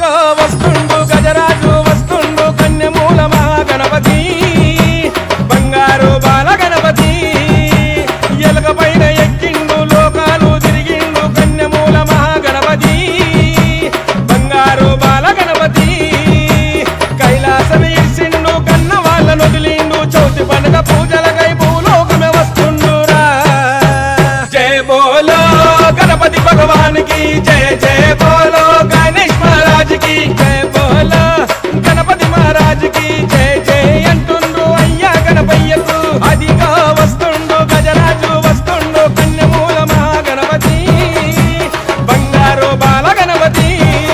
అదిగో వస్తుండు గజరాజు వస్తుండు కన్యమూల మహాగణపతి బంగారు బాల గణపతి ఎలుక పైన ఎక్కిండు లోకాలు తిరిగిండు కన్యమూల మహాగణపతి బంగారు బాల గణపతి కైలాసం ఇచ్చిండు కన్న వాళ్ళను వదిలిండు చౌతి పండుగ పూజలకై భూలోకమే వస్తుండురా జయ బోలో గణపతి భగవాన్ की जय जय बोलो गणेश महाराज की जय बोलो गणपति महाराज की जय जय अंटुंड्रु अय्या गणपయ్యకు అదిగా వస్తుండు గజరాజు వస్తుండు కన్యమూల మహాగణపతి బంగారు బాల గణపతి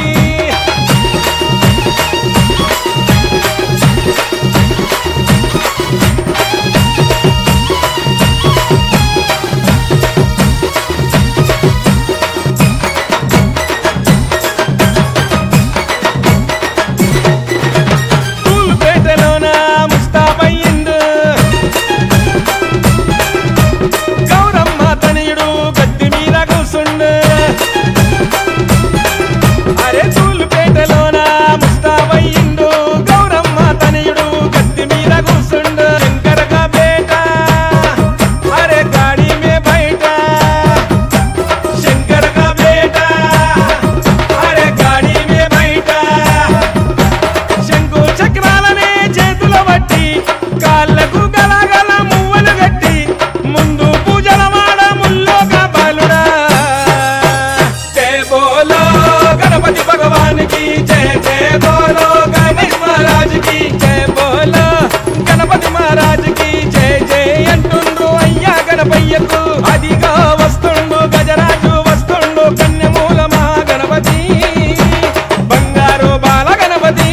గణపయ్యకు అదిగా వస్తుండు గజరాజు వస్తుండు కన్యమూల మహాగణపతి బంగారు బాల గణపతి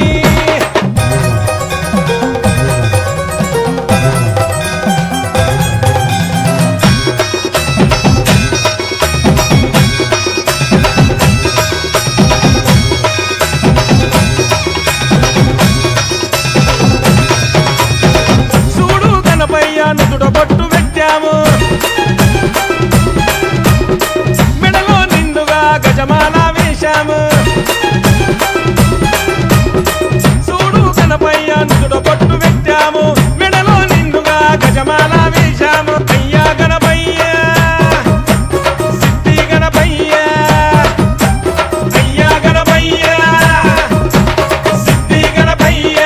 చూడు గణపయ్య నుదుట బొట్టు మెడలో నిండుగా గజమాల వేశాము చూడు గణపయ్య నుదుట బొట్టు పెట్టాము మెడలో నిండుగా గజమాల వేశాము అయ్యా గణపయ్య సిద్ధి గణపయ్య అయ్యా గణపయ్య సిద్ధి గణపయ్య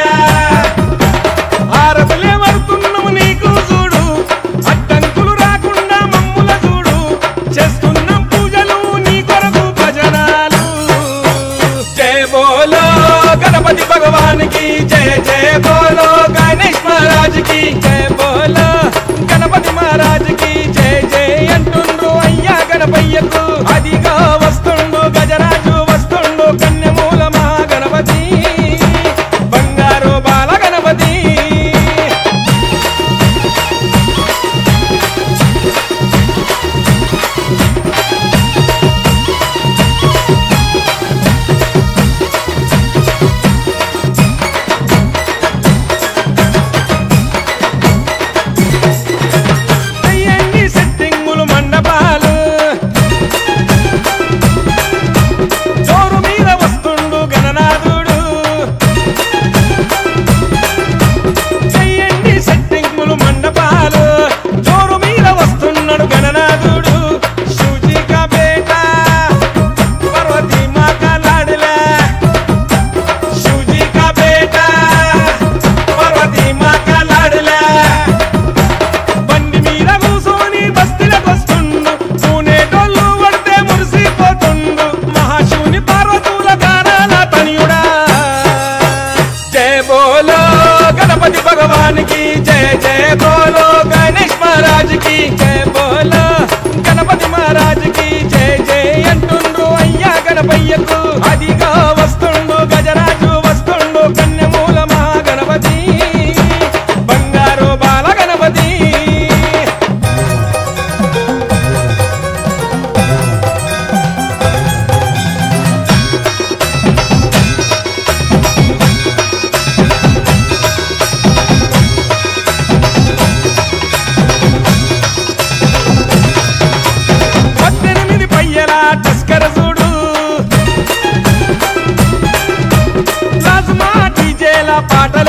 ఆరబలే వరుతున్నాము నీకు చూడు అడ్డంకులు రాకుండా మమ్ముల చూడు చేస్తున్నాం పూజలు నీ కొరకు భజనాలు జయ బోలో గణపతి భగవాన్ की जय जय बोलो गणेश महाराज की जय बोलो गणपति महाराज की जय जय अंटुंड्रु अय्या गणपయ్యకు అదిగా వస్తుండు గజరాజు వస్తుండు కన్యమూల మహాగణపతి బంగారు బాల గణపతి పాటలు